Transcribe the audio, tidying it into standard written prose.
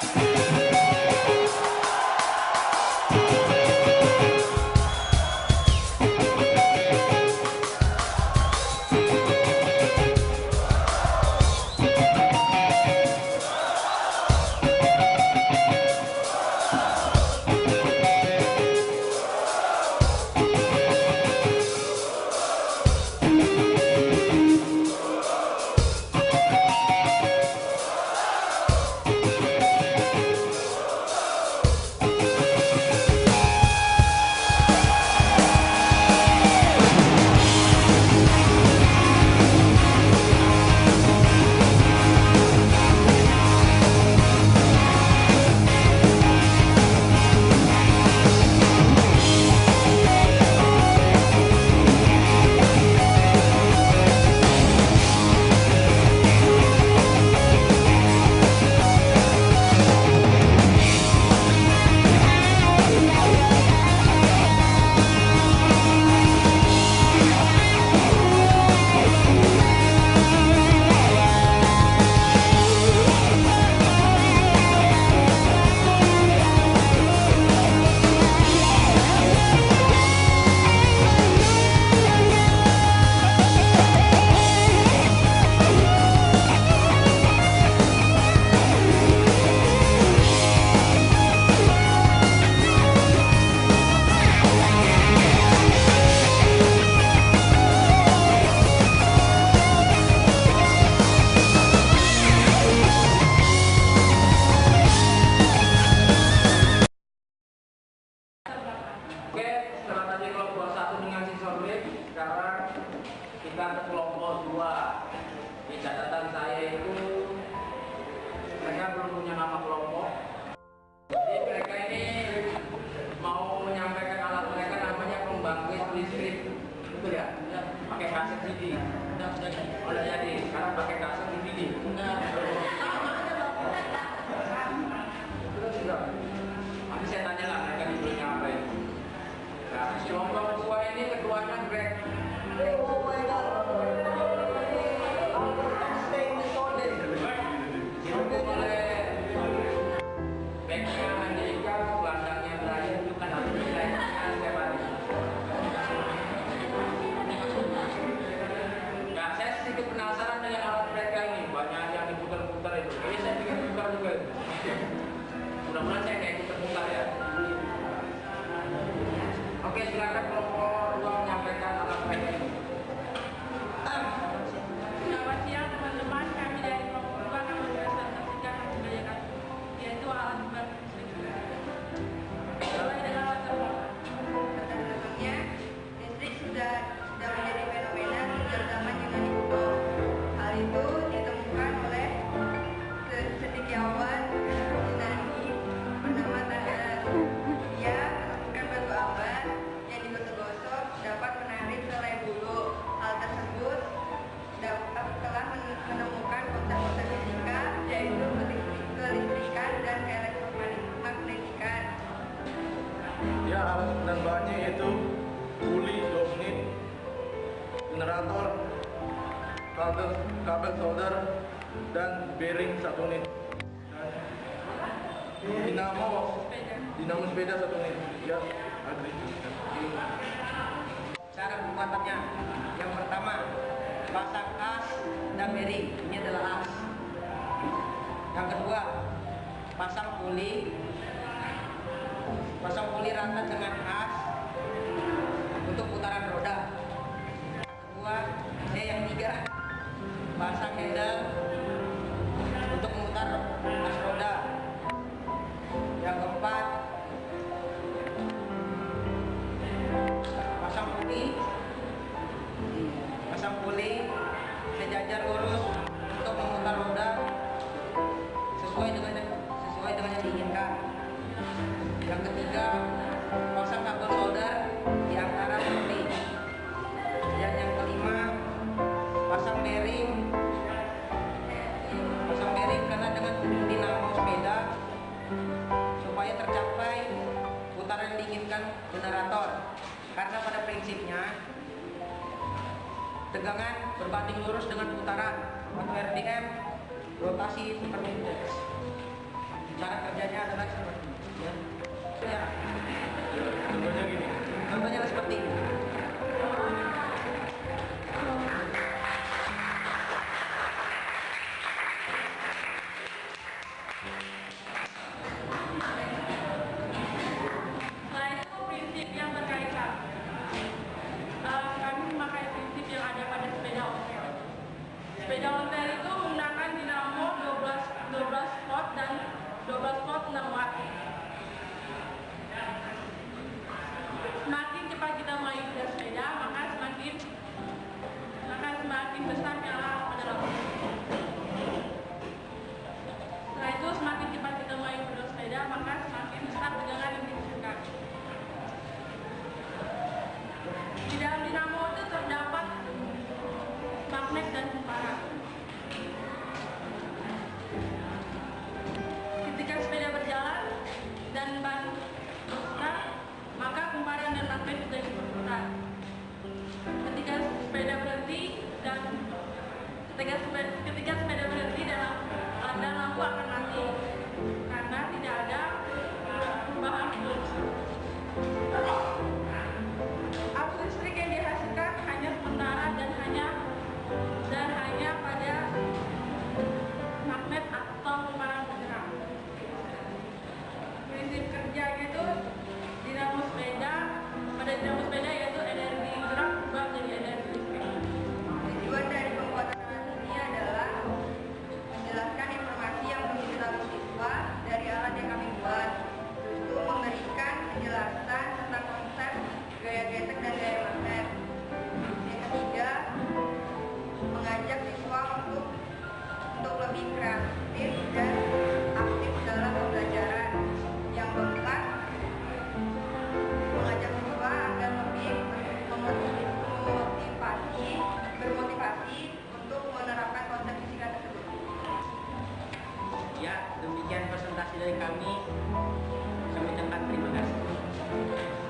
kita ke kelompok 2. Di catatan saya itu mereka belum punya nama kelompok. Jadi mereka ini mau menyampaikan alat mereka namanya pembangkit listrik, betul ya? Pakai kaset CD. Udah jadi. Sekarang pakai kaset DVD. Nanti saya tanya lah mereka dibelinya apa ini. Nah, kelompok 2 ini ketuanya Greg. Mudah-mudahan saya kayak putar-putar ya. Oke, silakan kelompok 2 menyampaikan alat mereka ini. Selamat siang teman-teman, kami dari kelompok 2 akan menjelaskan tentang kebijakan yaitu alat pembangkit listrik. Mulai dengan alat Perkembangannya, listrik sudah menjadi fenomena sejak zaman Yunani kuno. Hal itu ditemukan oleh cendekiawan Yunani bernama Tandalas. Dia menemukan batu abat yang digosok-gosok dapat menarik selai bulu. Hal tersebut telah menemukan konsep-konsep fisika yaitu kelistrikan dan elektromagnetikan. Ya, alat dan bahannya yaitu puli 2 unit, generator, kabel solder, dan bearing 1 unit, dan dinamo sepeda 1 unit. Ya, Adri. Cara pembuatannya, yang pertama pasang as dan bearing, ini adalah as. Yang kedua pasang puli rata dengan as untuk putaran roda. Yang ketiga pasang handle untuk memutar as roda. Yang keempat pasang puli sejajar lurus untuk memutar roda sesuai dengan yang diinginkan. Yang ketiga pasang kabel solder di antara puli. Dan yang kelima pasang bearing karena dengan dinamo sepeda supaya tercapai putaran yang diinginkan generator. Karena pada prinsipnya tegangan berbanding lurus dengan putaran atau RPM, rotasi per menit. Cara kerjanya adalah seperti ini. Ya. Contohnya gini. Contohnya seperti ini. Setelah itu prinsip yang berkaitan. Kami memakai prinsip yang ada pada sepeda ontel. Sepeda ontel itu menggunakan dinamo 12 volt dan 12 volt 6 watt. Semakin cepat kita main bersepeda, maka semakin besar piala pada lampu. Setelah itu semakin cepat kita main bersepeda, maka semakin besar tegangan yang dihasilkan. Di dalam dinamo itu terdapat magnet dan kumparan. Ketika sepeda berjalan dan ban berputar, maka kumparan dan magnet juga berputar. Ketika sepeda berhenti dan lampu akan mati karena tidak ada perubahan arus. Arus listrik yang dihasilkan hanya sementara dan hanya pada magnet atau kumparan bergerak. Prinsip kerjanya itu pada dinamo sepeda yaitu energi gerak berubah menjadi energi listrik. Tujuan dari pembuatan alat ini adalah menjelaskan informasi yang belum diketahui siswa dari alat yang kami buat, untuk memberikan penjelasan tentang konsep gaya gesek dan gaya magnet. Yang ketiga, mengajak siswa untuk lebih kreatif dan aktif dalam pembelajaran. Yang keempat, mengajak siswa agar lebih bermotivasi untuk menerapkan konsep fisika tersebut. Ya, demikian presentasi dari kami. Kami ucapkan terima kasih.